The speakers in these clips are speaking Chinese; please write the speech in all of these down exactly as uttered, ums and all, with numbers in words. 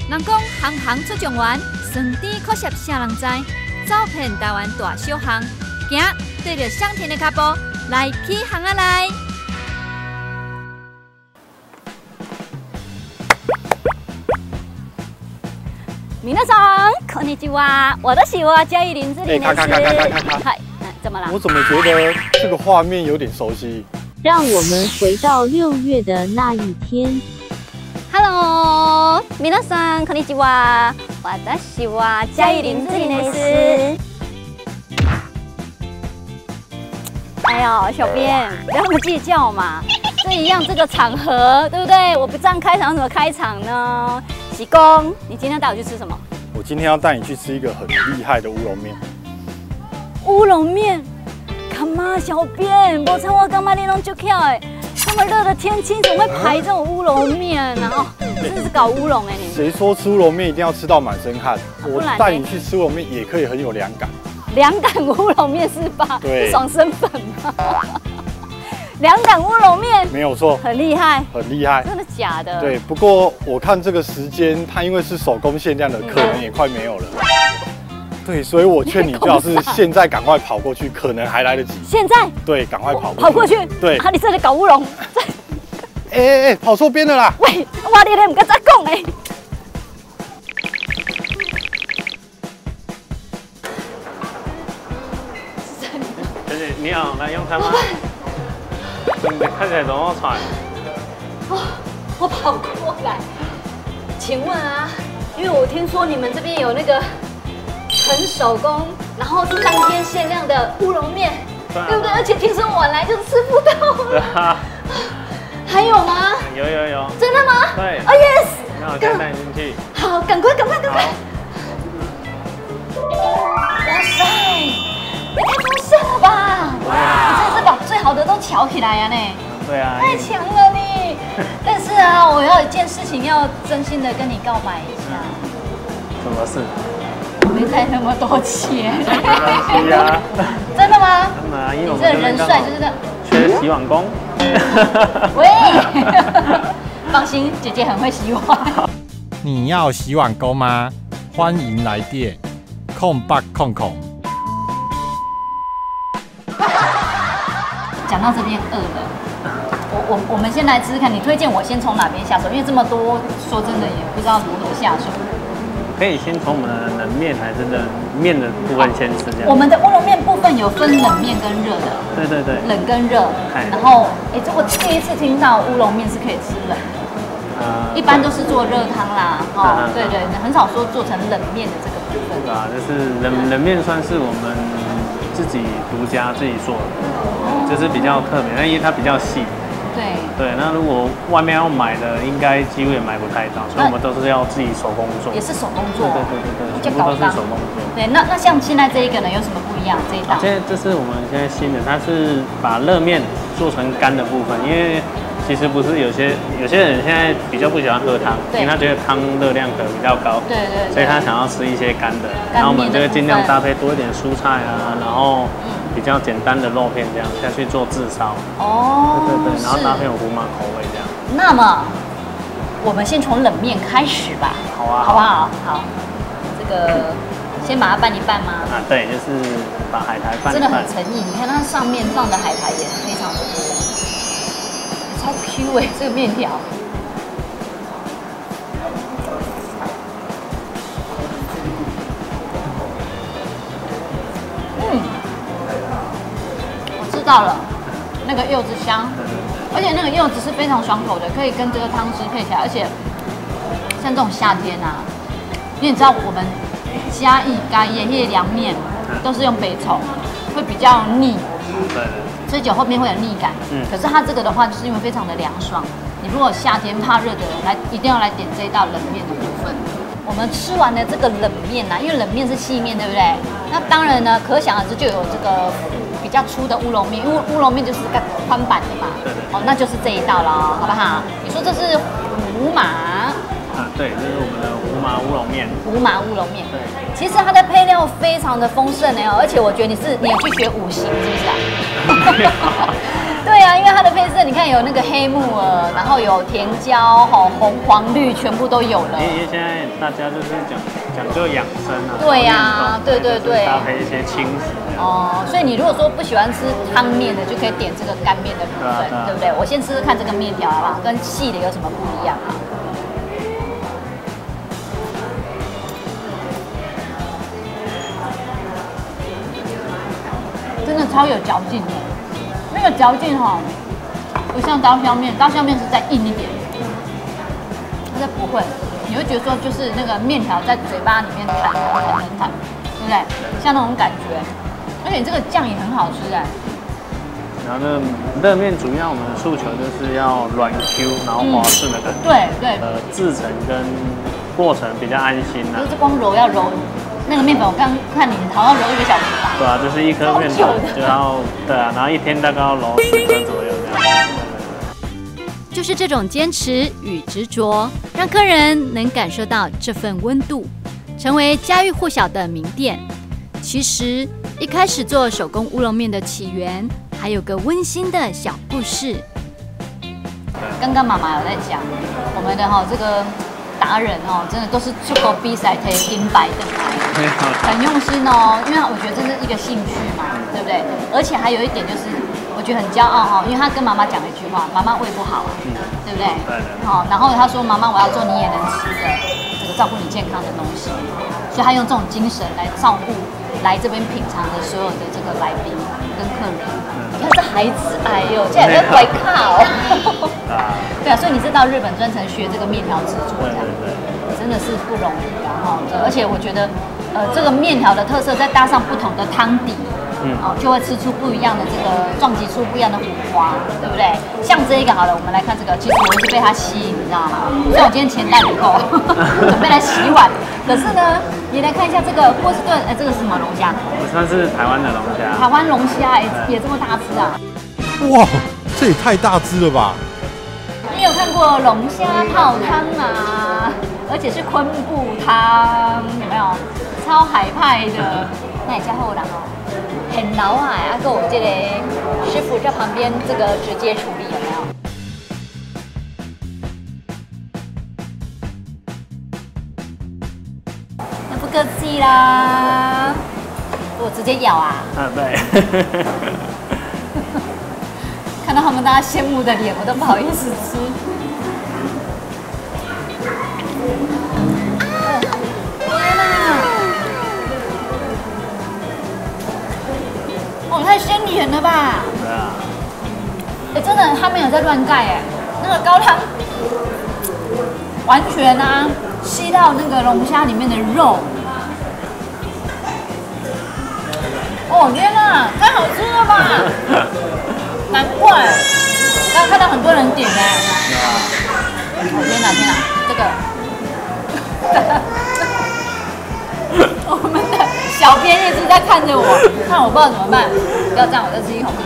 人讲行行出状元，酸甜苦涩啥人知？走遍台湾大小巷，行对着香甜的脚步，来起行啊来！皆さんこんにちは，我的喜欢嘉义林志玲的是。嗨，怎么了？ 我怎么觉得这个画面有点熟悉？ 让我们回到六月的那一天。 Hello， 皆さんこんにちは，私は嘉义林志玲的是。哎呦，小编，不要那么计较嘛，这一样这个场合，对不对？我不这样开场，怎么开场呢？喜公，你今天带我去吃什么？ 我今天要带你去吃一个很厉害的乌龙面。 乌龙面，干嘛？小编，我猜我干嘛你弄就巧哎，这么热的天气怎么会排这种乌龙面呢？哦，真的是搞乌龙哎你。 谁说吃乌龙面一定要吃到满身汗？我带你去吃乌龙面也可以很有凉感。 凉感乌龙面是吧？ 对， 是爽身粉吗？凉感乌龙面没有错， 很厉害， 很厉害， 真的假的？ 对，不过我看这个时间，它因为是手工限量的，可能也快没有了。对，所以我劝你最好是现在赶快跑过去，可能还来得及。 现在？ 对，赶快跑过去。 跑过去？ 对。 啊，你这里搞乌龙？ 哎哎哎，跑错边了啦！ 喂，我你咧唔敢再讲哎。 你好，来用餐吗？你看起来怎么喘？ 哦，我跑过来。请问啊，因为我听说你们这边有那个纯手工，然后是当天限量的乌龙面，对, 啊、对不对？而且听说晚来就吃不到了。对啊。还有吗？ 有有有。 真的吗？ 对。 哦 yes。 那我先带你进去。 好，赶快赶快赶快。哇塞！也太丰盛了吧！哇，你真的是把最好的都瞧起来呀呢。 对啊。 太强了你！但是啊，我要有一件事情要真心的跟你告白一下。 什么事？ 我没带那么多钱。 没关系啊。 真的吗？ 真的啊，因为你这人帅就是这样。 缺洗碗工。 喂。放心，姐姐很会洗碗。 你要洗碗工吗？欢迎来电，空八空空。 讲到这边饿了，我我我们先来吃吃看，你推荐我先从哪边下手？因为这么多，说真的也不知道如何下手。 可以先从我们的冷面还是冷面的部分先吃这样。 我们的乌龙面部分有分冷面跟热的。 对对对。 冷跟热。然后，哎，这我第一次听到乌龙面是可以吃冷的。呃，一般都是做热汤啦，哦，对对，很少说做成冷面的这个部分。 对啊，就是冷冷面算是我们自己独家自己做的，就是比较特别，但因为它比较细。 对。对， 那如果外面要买的，应该几乎也买不太到，所以我们都是要自己手工做。也是手工做。对对对对， 全部都是手工做。 对，那那像现在这一个呢，有什么不一样？这一道？ 现在这是我们现在新的，它是把热面做成干的部分，因为。其实不是有些有些人现在比较不喜欢喝汤，因为他觉得汤热量可能比较高，对 对, 对，所以他想要吃一些干的。然后我们就会尽量搭配多一点蔬菜啊，然后比较简单的肉片这样下去做炙烧。哦，对对对，然后搭配有胡麻口味这样。 那么我们先从冷面开始吧。 好啊， 好不好？好，这个先把它拌一拌吗？ 啊，对，就是把海苔拌一拌。真的很诚意，你看它上面放的海苔也非常的多。超 Q 哎，这个面条。嗯，我知道了，那个柚子香，而且那个柚子是非常爽口的，可以跟这个汤汁配起来。而且像这种夏天啊，因为你知道我们嘉义嘉义那些凉面都是用北葱，会比较腻。对。吃久后面会有腻感，嗯，可是它这个的话，就是因为非常的凉爽。你如果夏天怕热的人来，一定要来点这一道冷面的部分。我们吃完了这个冷面啊，因为冷面是细面，对不对？那当然呢，可想而知就有这个比较粗的乌龙面，因为乌龙面就是个宽版的嘛。对对。哦，那就是这一道了，好不好？你说这是胡麻？ 啊，对，这是我们的胡麻乌龙面。 胡麻乌龙面。对。其实它的配料非常的丰盛哎，而且我觉得你是你有去学五行是不是啊？对对啊，因为它的配色，你看有那个黑木耳，然后有甜椒、吼红黄绿，全部都有了。 因为现在大家就是讲讲究养生啊。 对呀、啊，对对对。 搭配一些轻食。 哦，所以你如果说不喜欢吃汤面的，就可以点这个干面的部分，对, 啊对, 对不对？我先吃吃看这个面条好不好？跟细的有什么不一样啊？真的超有嚼劲的，那个嚼劲哈、哦，不像刀削面，刀削面是再硬一点，它不会，你会觉得说就是那个面条在嘴巴里面弹弹弹弹，对不对？像那种感觉，而且这个酱也很好吃哎。 然后呢，热面主要我们的诉求就是要软 Q， 然后滑顺的感觉。 嗯、对对。 呃，制成跟过程比较安心啊。 就是光揉要揉。那个面粉，我刚看你好像揉一个小时吧？ 对啊，就是一颗面粉就要对啊，然后一天大概要揉十颗左右这样。 就是这种坚持与执着，让客人能感受到这份温度，成为家喻户晓的名店。其实一开始做手工乌龙面的起源，还有个温馨的小故事。 刚刚妈妈有在讲我们的哈、哦、这个。达人哦，真的都是出国比赛可以金牌的，很用心哦。因为我觉得这是一个兴趣嘛，对不对？而且还有一点就是，我觉得很骄傲哈、哦，因为他跟妈妈讲了一句话：“妈妈胃不好啊，嗯、对不对？”对的。好、哦，然后他说：“妈妈，我要做你也能吃的，这个照顾你健康的东西。”所以他用这种精神来照顾来这边品尝的所有的这个来宾跟客人。你看这孩子，哎呦，这还在乖卡哦。对啊，所以你是到日本专程学这个面条制作，这样真的是不容易啊！哈，而且我觉得，呃，这个面条的特色再搭上不同的汤底，嗯，哦，就会吃出不一样的这个撞击出不一样的火花，对不对？像这一个好了，我们来看这个，其实我是被它吸引，你知道吗？虽然我今天钱袋不够，准备来洗碗，可是呢，你来看一下这个波士顿，哎、呃，这个是什么龙虾？ 算是台湾的龙虾。 台湾龙虾也也这么大只啊！ 哇，这也太大只了吧！ 你有看过龙虾泡汤吗？而且是昆布汤，有没有？超海派的，那也加后郎哦，很老海啊！跟我这个师傅在旁边这个直接处理，有没有？那不客气啦，我直接咬啊！ 啊，对。 看到他们大家羡慕的脸，我都不好意思吃。天哪！哦，太鲜甜了吧！ 对啊。 哎，真的，他没有在乱盖哎，那个高汤完全啊吸到那个龙虾里面的肉。哦天哪，太好吃了吧！难怪，我刚刚看到很多人点呢。哦天哪天哪，这个，我们的小编一直在看着我，看我不知道怎么办。不要这样，我再吃一口。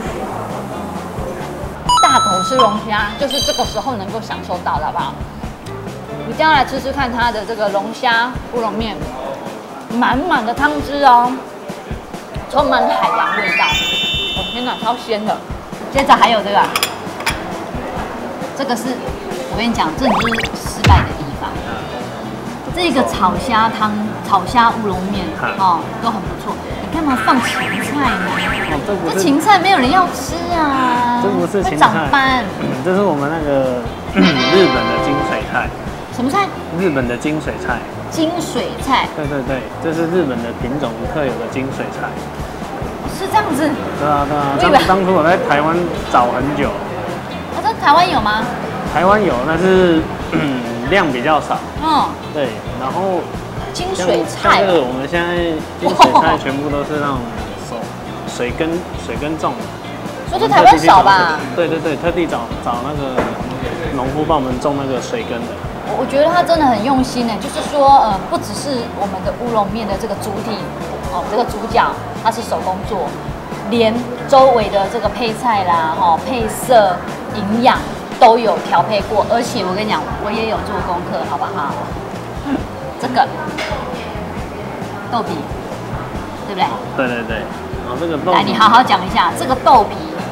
大口吃龙虾，就是这个时候能够享受到的，好不好？你将来吃吃看它的这个龙虾乌龙面，满满的汤汁哦，充满海洋味道。哦天哪，超鲜的！接着还有这个，这个是我跟你讲，这就是失败的地方。这个炒虾汤、炒虾乌龙面哦，都很不错。你干嘛放芹菜呢？ 哦，这不是这芹菜没有人要吃啊， 这不是芹菜， 长斑。 嗯，这是我们那个日本的金水菜。 什么菜？ 日本的金水菜。 金水菜。 对对对，这是日本的品种特有的金水菜。 是这样子。 对啊对啊，当当初我在台湾找很久。 我在台湾有吗？ 台湾有，但是嗯量比较少。嗯。对，然后金水菜。 这个我们现在金水菜全部都是那种手水根水根种的。 所以台湾少吧？ 对对对，特地找找那个农夫帮我们种那个水根的。 我觉得他真的很用心呢，就是说，呃，不只是我们的乌龙面的这个主体，哦，这个主角它是手工做，连周围的这个配菜啦，哦，配色、营养都有调配过，而且我跟你讲，我也有做功课，好不好？这个豆皮，对不对？ 对对对，然后这个豆皮， 来，你好好讲一下，这个豆皮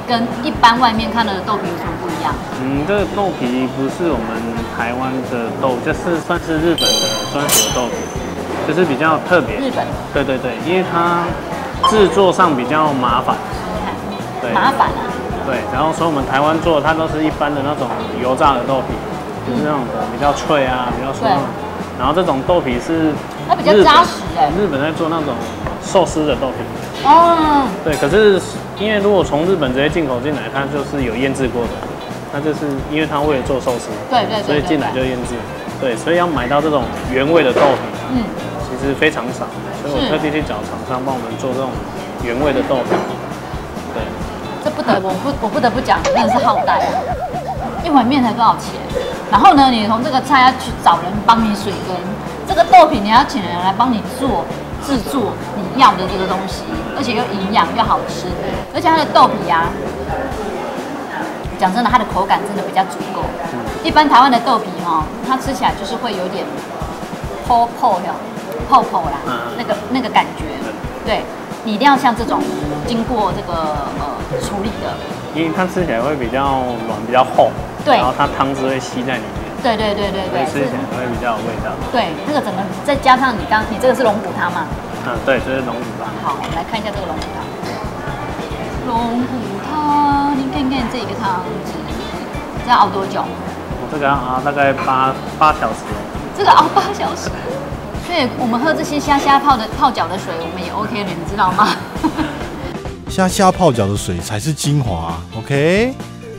跟一般外面看到的豆皮有什么不一样？ 嗯，这个豆皮不是我们台湾的豆，就是算是日本的专属的豆皮，就是比较特别。 日本？ 对对对，因为它制作上比较麻烦。对， 麻烦啊。 对，然后所以我们台湾做的它都是一般的那种油炸的豆皮，就是那种的比较脆啊，比较酥软。然后这种豆皮是它比较扎实哎。 日本在做那种寿司的豆皮。 哦。对， 可是因为如果从日本直接进口进来，它就是有腌制过的，它就是因为它为了做寿司， 对对对， 所以进来就腌制。对，所以要买到这种原味的豆皮，嗯，其实非常少，所以我特地去找厂商帮我们做这种原味的豆皮。对。 这不得我不我不得不讲，真的是浩大。一碗面才多少钱？然后呢，你从这个菜要去找人帮你水耕，这个豆皮你要请人来帮你做制作你要的这个东西，而且又营养又好吃，而且它的豆皮啊，讲真的，它的口感真的比较足够。一般台湾的豆皮哈、哦，它吃起来就是会有点泡泡的泡泡啦，那个那个感觉，对。你一定要像这种经过这个呃处理的， 因为它吃起来会比较软、比较厚， 对， 然后它汤汁会吸在里面， 对对对对对， 吃起来会比较有味道。 对，那个整个再加上你刚你这个是龙骨汤嘛？ 嗯，对，这是龙骨汤。 好，我们来看一下这个龙骨汤。龙骨汤，你看看这个汤汁，这要熬多久？ 我这个要熬大概八八小时。 这个熬八小时。所以我们喝这些虾虾泡的泡脚的水，我们也 OK 了，你知道吗？ 虾虾泡脚的水才是精华 ，OK？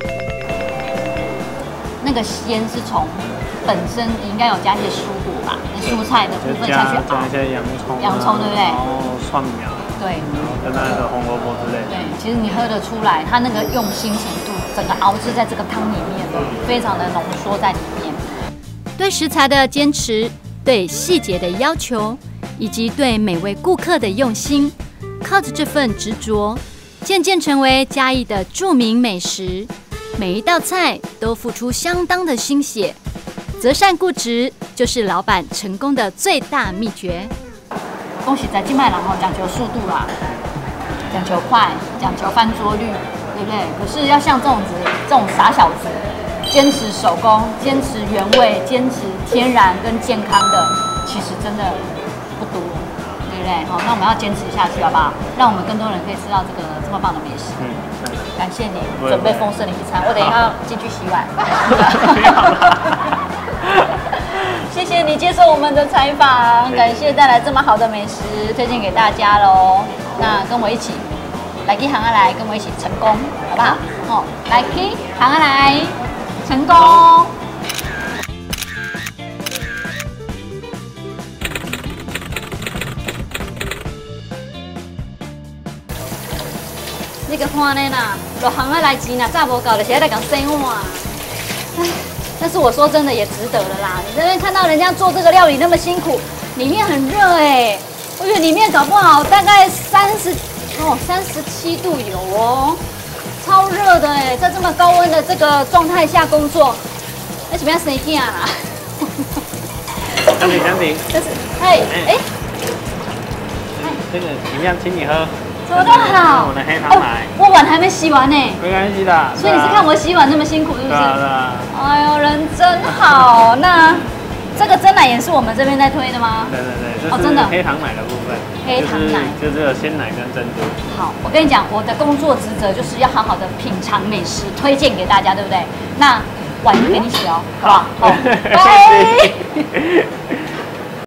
那个鲜是从本身你应该有加一些蔬果吧，蔬菜的部分下去熬， 加一些洋葱、 洋葱对不对？ 然后蒜苗， 对， 然后跟那个红萝卜之类的。 对，其实你喝得出来，它那个用心程度，整个熬制在这个汤里面，非常的浓缩在里面。 对食材的坚持。对细节的要求，以及对每位顾客的用心，靠着这份执着，渐渐成为嘉义的著名美食。每一道菜都付出相当的心血，择善固执就是老板成功的最大秘诀。 恭喜在金麦郎哦，讲求速度啦，讲求快，讲求翻桌率，对不对？可是要像这种子，这种傻小子。坚持手工，坚持原味，坚持天然跟健康的，其实真的不多，对不对？好，那我们要坚持下去，好不好？让我们更多人可以吃到这个这么棒的美食。嗯，感谢你准备丰盛的一餐，我等一下进去洗碗。谢谢你接受我们的采访，感谢带来这么好的美食推荐给大家喽。那跟我一起来去行啊来，跟我一起成功，好不好？哦，来去行啊来。成功！你个看呢啦，落行啊来钱啦，早无够就现在来讲生活。唉，但是我说真的也值得了啦。你这边看到人家做这个料理那么辛苦，里面很热哎，我觉得里面搞不好大概三十哦三十七度有哦，超热的哎，在这么高温的这个状态下工作。那怎么样生囝啦？ 香婷，香婷， 这是，哎哎， 这个一样，请你喝。 怎么都好。 我的黑糖奶。 我碗还没洗完呢。 没关系的。 所以你是看我洗碗那么辛苦，是不是？ 对啊，对啊。 哎呦，人真好。那这个珍奶也是我们这边在推的吗？ 对对对，这是黑糖奶的部分。 黑糖奶就是有鲜奶跟珍珠。 好，我跟你讲，我的工作职责就是要好好的品尝美食，推荐给大家，对不对？那。碗就给你洗哦，好不好？好，拜。